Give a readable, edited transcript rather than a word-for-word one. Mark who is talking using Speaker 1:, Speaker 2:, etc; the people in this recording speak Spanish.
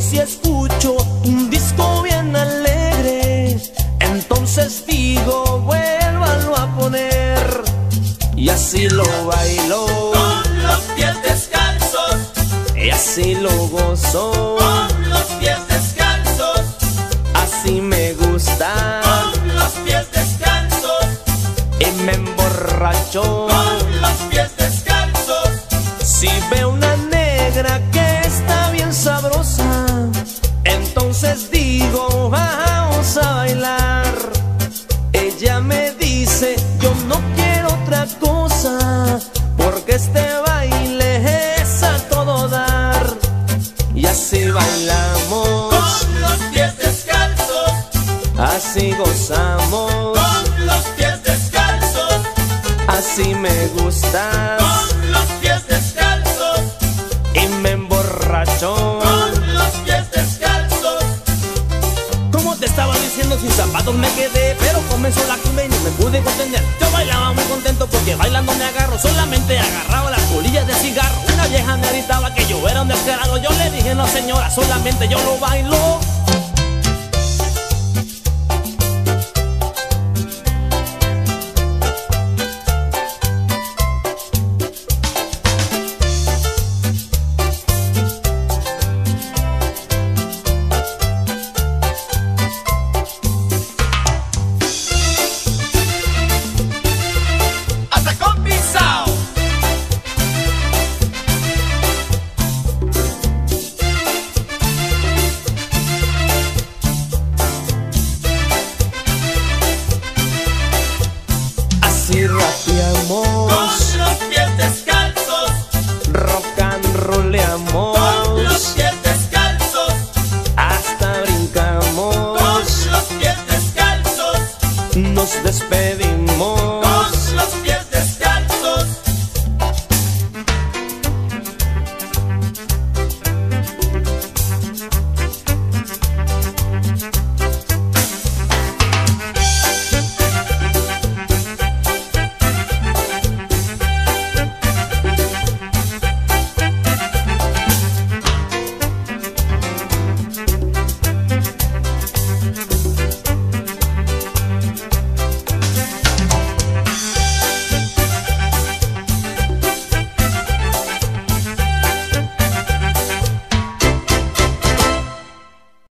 Speaker 1: si escucho un disco bien alegre, entonces digo, vuélvalo a poner. Y así lo bailo
Speaker 2: con los pies descalzos,
Speaker 1: y así lo gozo
Speaker 2: con los pies descalzos,
Speaker 1: así me gusta
Speaker 2: con los pies descalzos,
Speaker 1: y me emborracho
Speaker 2: con los pies descalzos.
Speaker 1: si veo una negra que está bien sabrosa, entonces digo, vamos a bailar. Ella me dice, yo no quiero otra cosa, porque este baile es a todo dar. Y así bailamos,
Speaker 2: Con los pies descalzos,
Speaker 1: así gozamos,
Speaker 2: con los pies descalzos,
Speaker 1: así me gusta
Speaker 2: con los pies descalzos,
Speaker 1: y me emborracho.
Speaker 2: con los pies descalzos.
Speaker 1: Como te estaba diciendo, sin zapatos me quedé, pero comenzó la cumbia y no me pude contener. Yo bailaba muy contento porque bailando me agarro, solamente agarraba las colillas de cigarro. Una vieja me gritaba que yo era un descarado. Yo le dije, no señora, solamente yo lo bailo